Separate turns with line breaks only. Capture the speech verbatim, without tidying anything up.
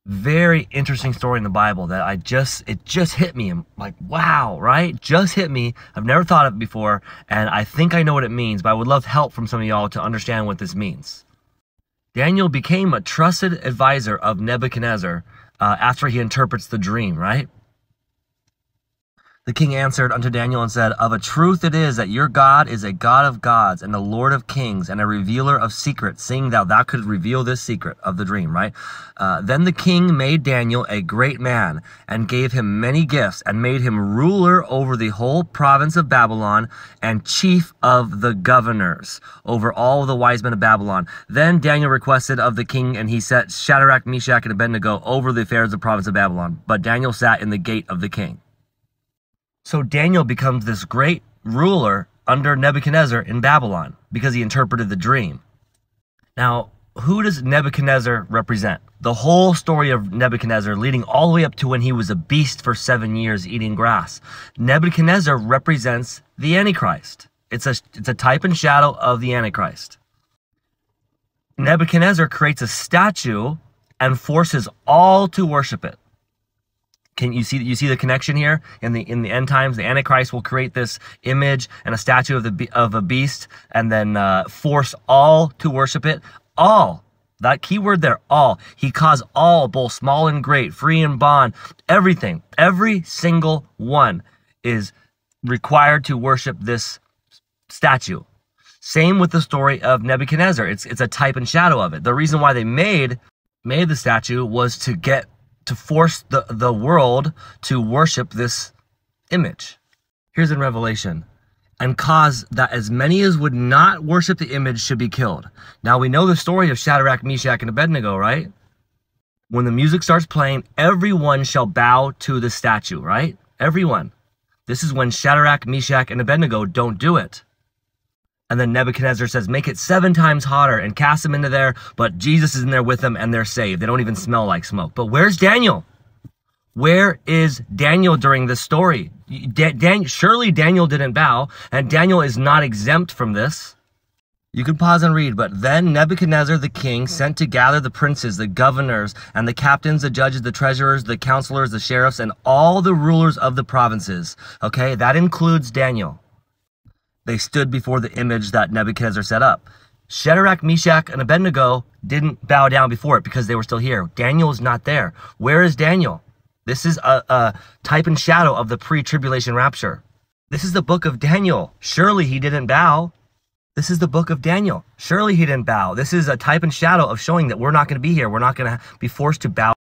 Very interesting story in the Bible that I just, it just hit me. I'm like, wow, right? Just hit me. I've never thought of it before, and I think I know what it means, but I would love help from some of y'all to understand what this means. Daniel became a trusted advisor of Nebuchadnezzar uh, after he interprets the dream, right? The king answered unto Daniel and said, Of a truth it is that your God is a God of gods and a Lord of kings and a revealer of secrets, seeing thou thou could reveal this secret of the dream, right? Uh, then the king made Daniel a great man and gave him many gifts and made him ruler over the whole province of Babylon and chief of the governors over all the wise men of Babylon. Then Daniel requested of the king, and he set Shadrach, Meshach, and Abednego over the affairs of the province of Babylon. But Daniel sat in the gate of the king. So Daniel becomes this great ruler under Nebuchadnezzar in Babylon because he interpreted the dream. Now, who does Nebuchadnezzar represent? The whole story of Nebuchadnezzar leading all the way up to when he was a beast for seven years eating grass. Nebuchadnezzar represents the Antichrist. It's a, it's a type and shadow of the Antichrist. Nebuchadnezzar creates a statue and forces all to worship it. Can you see you see the connection here? In the in the end times, the Antichrist will create this image and a statue of the of a beast, and then uh, force all to worship it. All, that key word there, all. He caused all, both small and great, free and bond, everything, every single one is required to worship this statue. Same with the story of Nebuchadnezzar. It's it's a type and shadow of it. The reason why they made made the statue was to get. to force the, the world to worship this image. Here's in Revelation. And cause that as many as would not worship the image should be killed. Now we know the story of Shadrach, Meshach, and Abednego, right? When the music starts playing, everyone shall bow to the statue, right? Everyone. This is when Shadrach, Meshach, and Abednego don't do it. And then Nebuchadnezzar says, make it seven times hotter and cast them into there. But Jesus is in there with them and they're saved. They don't even smell like smoke. But where's Daniel? Where is Daniel during this story? Da Dan surely Daniel didn't bow, and Daniel is not exempt from this. You can pause and read. But then Nebuchadnezzar the king sent to gather the princes, the governors, and the captains, the judges, the treasurers, the counselors, the sheriffs, and all the rulers of the provinces. Okay, that includes Daniel. They stood before the image that Nebuchadnezzar set up. Shadrach, Meshach, and Abednego didn't bow down before it because they were still here. Daniel is not there. Where is Daniel? This is a, a type and shadow of the pre-tribulation rapture. This is the book of Daniel. Surely he didn't bow. This is the book of Daniel. Surely he didn't bow. This is a type and shadow of showing that we're not going to be here. We're not going to be forced to bow.